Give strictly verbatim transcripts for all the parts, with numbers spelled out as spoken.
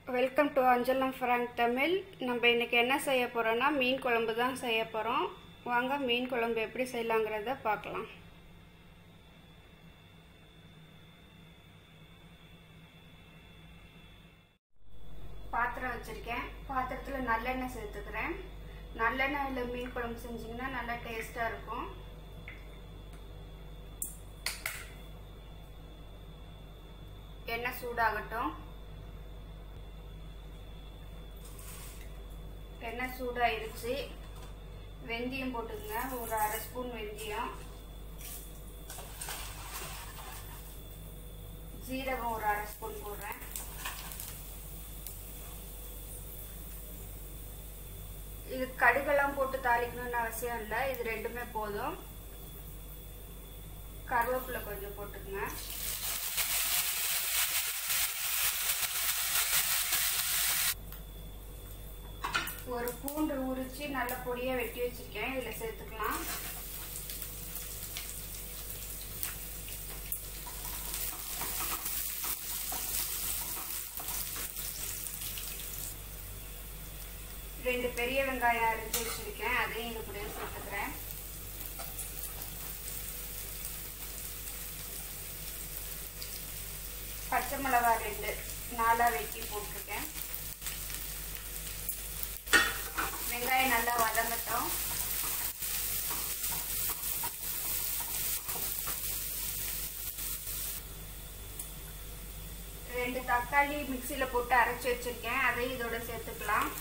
Welcome to அஞ்சலம் prank Tamil. நம்ம இன்றைக்கி என்ன செய்ய போகிறோன்னா மீன் குழம்பு தான் செய்ய போகிறோம். வாங்க மீன் குழம்பு எப்படி செய்யலாங்கிறத பார்க்கலாம். பாத்திரம் வச்சுருக்கேன். பாத்திரத்தில் நல்லெண்ணெய் சேர்த்துக்கிறேன். நல்லெண்ணெயில் மீன் குழம்பு செஞ்சிங்கன்னா நல்லா டேஸ்ட்டாக இருக்கும். எண்ணெய் சூடாகட்டும். எண்ணெய் சூடாயிருச்சு. வெந்தயம் போட்டுக்கங்க, ஒரு அரை ஸ்பூன் வெந்தயம். ஜீரகம் ஒரு அரை ஸ்பூன் போடுறேன். இது கடுகெல்லாம் போட்டு தாளிக்கணும்னு அவசியம் இல்லை, இது ரெண்டுமே போதும். கருவேப்பிலை கொஞ்சம் போட்டுக்கங்க. ஒரு பூண்டு உரிச்சு நல்ல பொடியா வெட்டி வச்சிருக்கேன், இதுல சேர்த்துக்கலாம். ரெண்டு பெரிய வெங்காயம் அரைச்சி வச்சிருக்கேன், அதையும் இது கூட சேர்த்துக்கிறேன். பச்சை மிளகாய் ரெண்டு நாலா வெட்டி போட்டிருக்கேன். வெங்காயம் நல்லா வதங்கட்டும். ரெண்டு தக்காளி மிக்சியில போட்டு அரைச்சி வச்சிருக்கேன், அதையும் இதோட சேர்த்துக்கலாம்.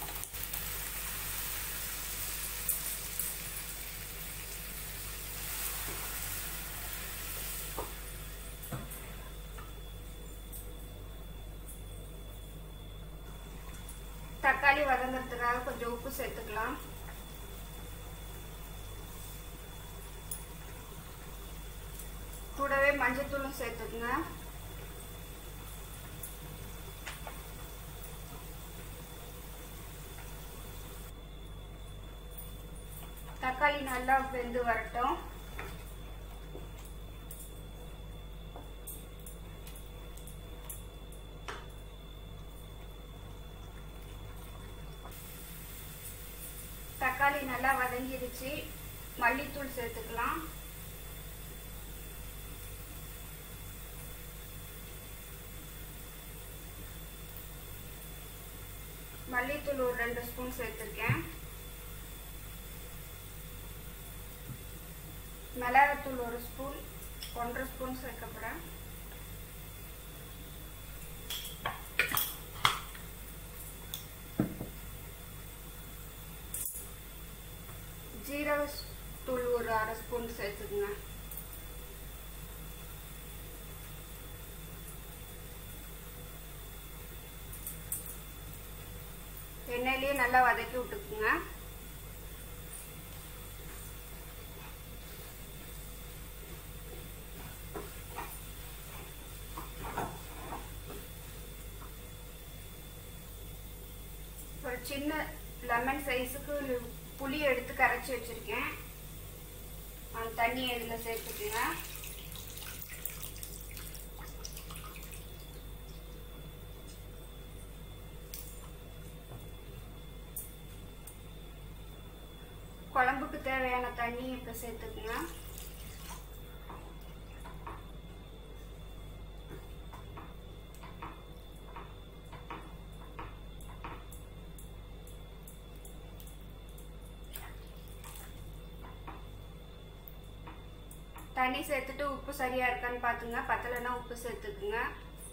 தக்காளி வதங்கிறதுக்காக கொஞ்சம் உப்பு சேர்த்துக்கலாம். கூடவே மஞ்சத்தூளும் சேர்த்துக்குங்க. தக்காளி நல்லா வெந்து வரட்டும். தக்காளி நல்லா வதங்கிருச்சு. மல்லித்தூள் சேர்த்துக்கலாம். மல்லித்தூள் ஒரு ரெண்டு ஸ்பூன் சேர்த்திருக்கேன். மிளகாத்தூள் ஒரு ஸ்பூன், ஒன்றரை ஸ்பூன் சேர்க்கப்படுறேன். ஜீரக தூள் ஒரு அரை ஸ்பூன் சேர்த்துக்குங்க. எண்ணெயிலேயே நல்லா வதக்கி விட்டுக்குங்க. ஒரு சின்ன லெமன் சைஸுக்கு புளி எடுத்து கரைச்சி வச்சிருக்கேன், அந்த தண்ணியை இதில் சேர்த்துக்குங்க. குழம்புக்கு தேவையான தண்ணி இப்போ சேர்த்துக்குங்க. தண்ணி சேர்த்துட்டு உப்பு சரியா இருக்கான்னு பாத்துங்க, பத்தலைன்னா உப்பு சேர்த்துக்குங்க.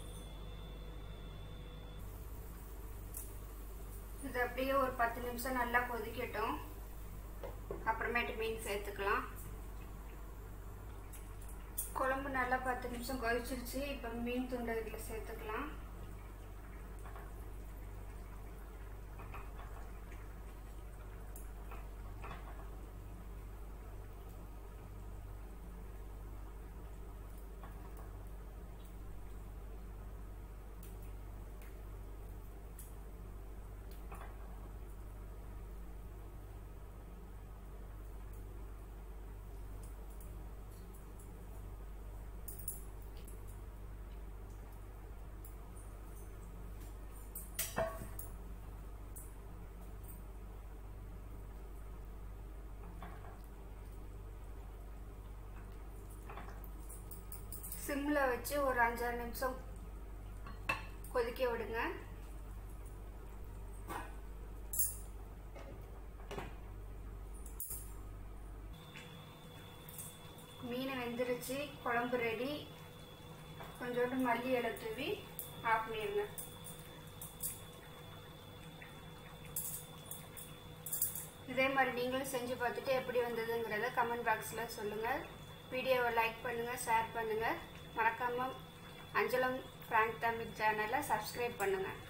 இது அப்படியே ஒரு பத்து நிமிஷம் நல்லா கொதிக்கட்டும், அப்புறமேட்டு மீன் சேர்த்துக்கலாம். குழம்பு நல்லா பத்து நிமிஷம் கொதிச்சிருச்சு. இப்போ மீன் துண்டை இதில் சேர்த்துக்கலாம். சிம்மில் வச்சு ஒரு அஞ்சாறு நிமிஷம் கொதிக்க விடுங்க. மீன் வெந்துருச்சு, குழம்பு ரெடி. கொஞ்சோண்டு மல்லி இலை தூவி ஆஃப் பண்ணிடுங்க. இதே மாதிரி நீங்களும் செஞ்சு பார்த்துட்டு எப்படி வந்ததுங்கிறத கமெண்ட் பாக்ஸில் சொல்லுங்கள். வீடியோவை லைக் பண்ணுங்கள், ஷேர் பண்ணுங்கள். மறக்காமல் அஞ்சலம் ஃப்ராங்க் தமிழ் சேனலை சப்ஸ்கிரைப் பண்ணுங்கள்.